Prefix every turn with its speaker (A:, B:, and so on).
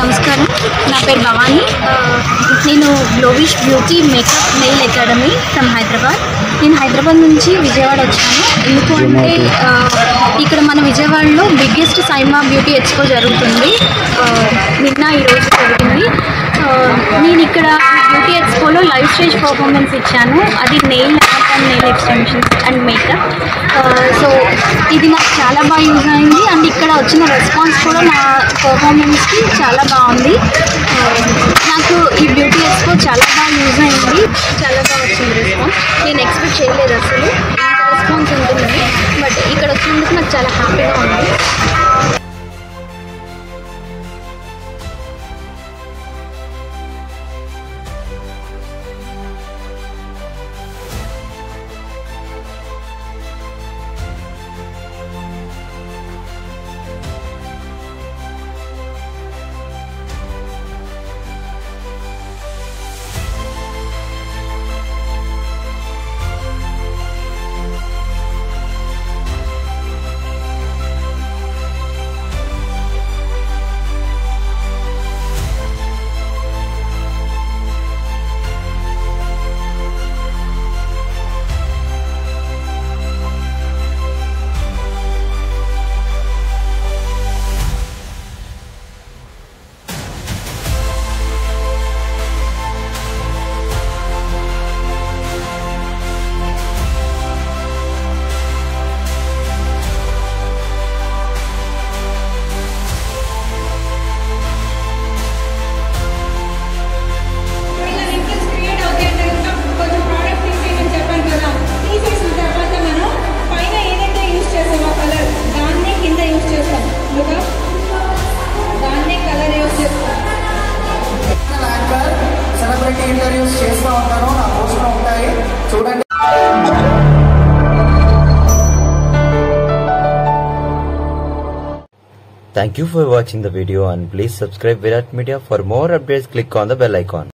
A: నమస్కారం, నా పేరు భవానీ. నేను Glowish beauty makeup nail academy from Hyderabad. నేను హైదరాబాద్ నుంచి విజయవాడ వచ్చాను. ఎందుకు అంటే ఇక్కడ మన విజయవాడలో బిగ్గెస్ట్ సైమా బ్యూటీ ఎక్స్పో జరుగుతుంది. నిన్న ఈరోజు జరిగింది. నేను ఇక్కడ బ్యూటీ ఎక్స్పోలో లైవ్ స్టేజ్ పర్ఫార్మెన్స్ ఇచ్చాను. అది nail art and nail extensions and makeup. So ఇది నాకు చాలా బాగా యూజ్ అయింది. అండ్ ఇక్కడ వచ్చిన రెస్పాన్స్ కూడా నా పర్ఫార్మెన్స్కి చాలా బాగుంది. నాకు ఈ బ్యూటీ ఎక్స్పో చాలా బాగా యూజ్ అయింది. చాలా బాగా వచ్చింది రెస్పాన్స్. నేను ఎక్స్పెక్ట్ చేయలేదు అసలు ఇంత రెస్పాన్స్ ఉంటుందని. బట్ ఇక్కడ వచ్చినందుకు నాకు చాలా హ్యాపీగా ఉంది.
B: ఇంటర్వ్యూస్ చేస్తూ ఉంటాను, నా పోస్ట్లో ఉంటాయి చూడండి.
C: Thank you for watching the video and please subscribe Virat Media. For more updates, click on the bell icon.